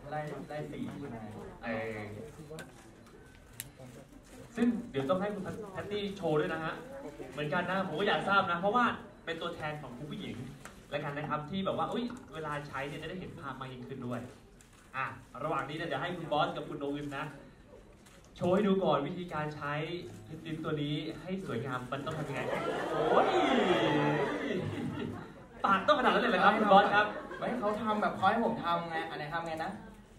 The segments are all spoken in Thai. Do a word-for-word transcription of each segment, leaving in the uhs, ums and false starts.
ไล่ไล่สีใช่ไหมเออซึ่งเดี๋ยวต้องให้คุณแพตตี้โชว์ด้วยนะฮะเหมือนกันนะผมก็อยากทราบนะเพราะว่าเป็นตัวแทนของคุณผู้หญิงแล้วกันนะครับที่แบบว่าเอ้ยเวลาใช้เนี่ยจะได้เห็นภาพมากยิ่งขึ้นด้วยอ่ะระหว่างนี้เนี่ยเดี๋ยวให้คุณบอสกับคุณโนวินนะโชว์ให้ดูก่อนวิธีการใช้ลิปสติกตัวนี้ให้สวยงามมันต้องทำยังไงโอ้ยปากต้องขนาดนั้นเลยเหรอครับคุณบอสครับไม่เขาทำแบบเขาให้ผมทำไงอะไรทำไงนะ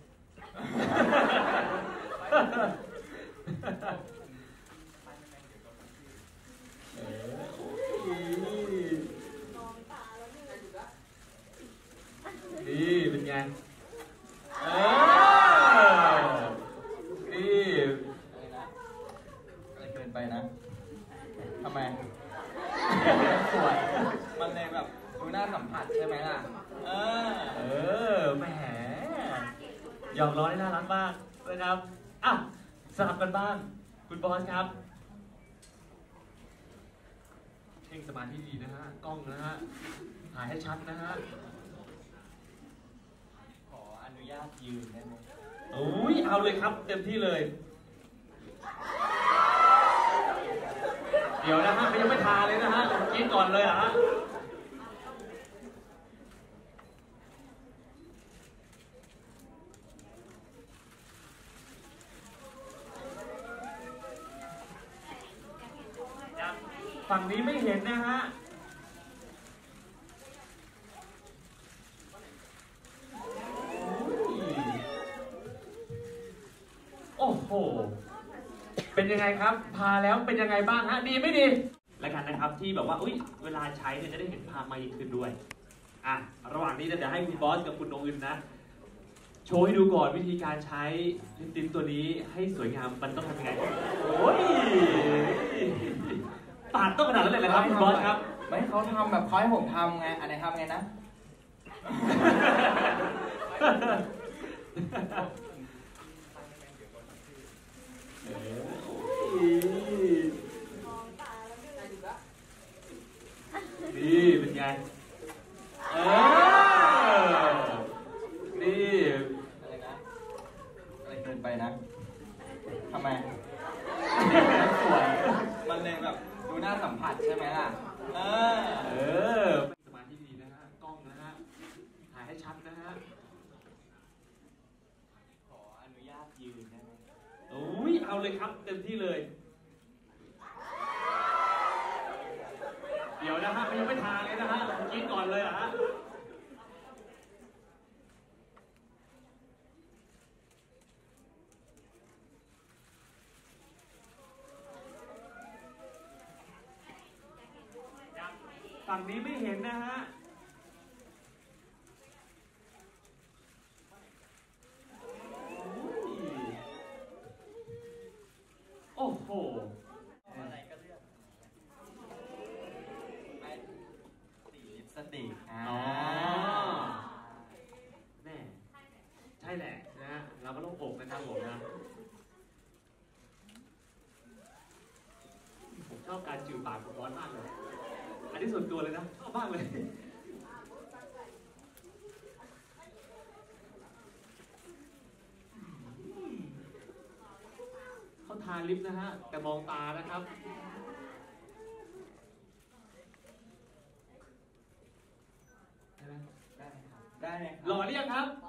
นี่เป็นไงเออนี่อะไรเกินไปนะทำไมสวยมันเลยแบบดูน่าสัมผัสใช่ไหมล่ะเออเออแหมหยอกล้อได้น่ารักมากนะครับอ่ะสลับกันบ้างคุณบอสครับเพ่งสมาธิดีนะฮะกล้องนะฮะถ่ายให้ชัดนะฮะขออนุญาตยืนได้ไหมโอ้ยเอาเลยครับเต็มที่เลยเดี๋ยวนะฮะยังไม่ทาเลยนะฮะกินก่อนเลยอ่ะฮะฝั่งนี้ไม่เห็นนะฮะโอ้โหเป็นยังไงครับพาแล้วเป็นยังไงบ้างฮะดีไม่ดีแล้วกันนะครับที่แบบว่าอุ้ยเวลาใช้เนี่ยจะได้เห็นภาพมากยิ่งขึ้นด้วยอ่ะระหว่างนี้เดี๋ยวให้คุณบอสกับคุณโนวินนะโชว์ให้ดูก่อนวิธีการใช้ลิปสติกตัวนี้ให้สวยงามมันต้องทำยังไงโอ้ยปากต้องขนาดนั้นเลยเหรอครับคุณบอสครับไม่เขาทำแบบเขาให้ผมทำไงอะไรทำไงนะนี่เป็นไงเออนี่อะไรนะอะไรเกินไปนะทำไมสวยมันเลยแบบดูน่าสัมผัสใช่ไหมล่ะเออเออสมาธิดีนะฮะกล้องนะฮะถ่ายให้ชัดนะฮะขออนุญาตยืนได้ไหมโอ้ยเอาเลยครับเต็มที่เลยเดี๋ยวนะฮะยังไม่ทาเลยนะฮะกินก่อนเลยอ่ะฮะฝั่งนี้ไม่เห็นนะฮะโอ้โหอะไรก็เลือกสีลิปสติกอ๋อแน่ใช่แหละนะเราก็ต้องอกนะครับผมนะผมชอบการจืดปากของบอสมากเลยอันนี้ส่วนตัวเลยนะชอบมากเลยเขาทาลิปนะฮะแต่มองตานะครับได้ไหมได้ไหมครับได้ไหมหล่อหรือยังครับ